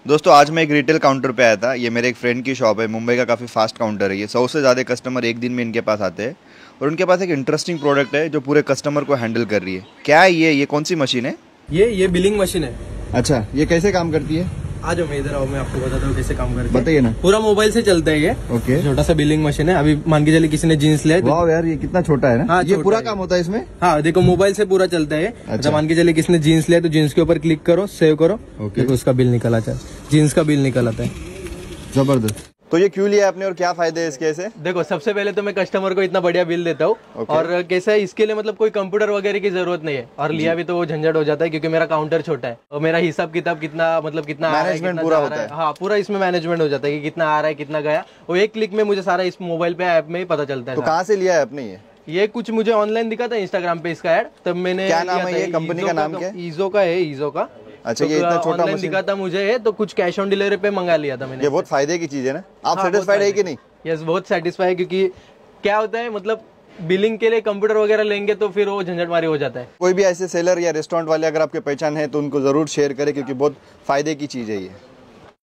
दोस्तों आज मैं एक रिटेल काउंटर पे आया था। ये मेरे एक फ्रेंड की शॉप है। मुंबई का काफ़ी फास्ट काउंटर है ये। 100 से ज़्यादा कस्टमर एक दिन में इनके पास आते हैं और उनके पास एक इंटरेस्टिंग प्रोडक्ट है जो पूरे कस्टमर को हैंडल कर रही है। क्या है ये कौन सी मशीन है? ये बिलिंग मशीन है। अच्छा, ये कैसे काम करती है? आ जाओ, मैं इधर आओ, मैं आपको बताता हूँ कैसे काम करती है। बताइए ना। पूरा मोबाइल से चलता है ये। ओके। छोटा सा बिलिंग मशीन है। अभी मान के चलिए किसी ने जीन्स लिया तो वाह यार, ये कितना छोटा है ना। हाँ, ये पूरा काम होता है इसमें? हाँ देखो, मोबाइल से पूरा चलता है। अच्छा। मान के चलिए किसी ने जीन्स लिया तो जीन्स के ऊपर क्लिक करो, सेव करो, देखो उसका बिल निकल आता है। जीन्स का बिल निकल आता है। जबरदस्त। तो ये क्यों लिया आपने और क्या फायदे है इसके? से देखो, सबसे पहले तो मैं कस्टमर को इतना बढ़िया बिल देता हूँ और कैसा है, इसके लिए मतलब कोई कंप्यूटर वगैरह की जरूरत नहीं है और लिया भी तो वो झंझट हो जाता है क्योंकि मेरा काउंटर छोटा है और मेरा हिसाब किताब कितना मतलब कितना मैनेजमेंट पूरा होता है। हाँ, पूरा इसमें मैनेजमेंट हो जाता है कि कितना आ रहा है कितना गया, और एक क्लिक में मुझे सारा इस मोबाइल पे ऐप में ही पता चलता है। तो कहाँ से लिया है आपने ये कुछ मुझे ऑनलाइन दिखा था इंस्टाग्राम पे इसका ऐड, तब मैंने। क्या नाम है ये कंपनी का? नाम क्या है? ईजो का है, ईजो का। अच्छा, ये इतना छोटा मशीन दिखा था मुझे तो कुछ कैश ऑन डिलीवरी पे मंगा लिया था मैंने। ये बहुत फायदे की चीज है ना। आप सेटिस्फाइड है कि नहीं? यस, बहुत सेटिस्फाई है क्योंकि क्या होता है मतलब बिलिंग के लिए कंप्यूटर वगैरह लेंगे तो फिर वो झंझटमारी हो जाता है। कोई भी ऐसे सेलर या रेस्टोरेंट वाले अगर आपके पहचान है तो उनको जरूर शेयर करें क्योंकि बहुत फायदे की चीज है ये।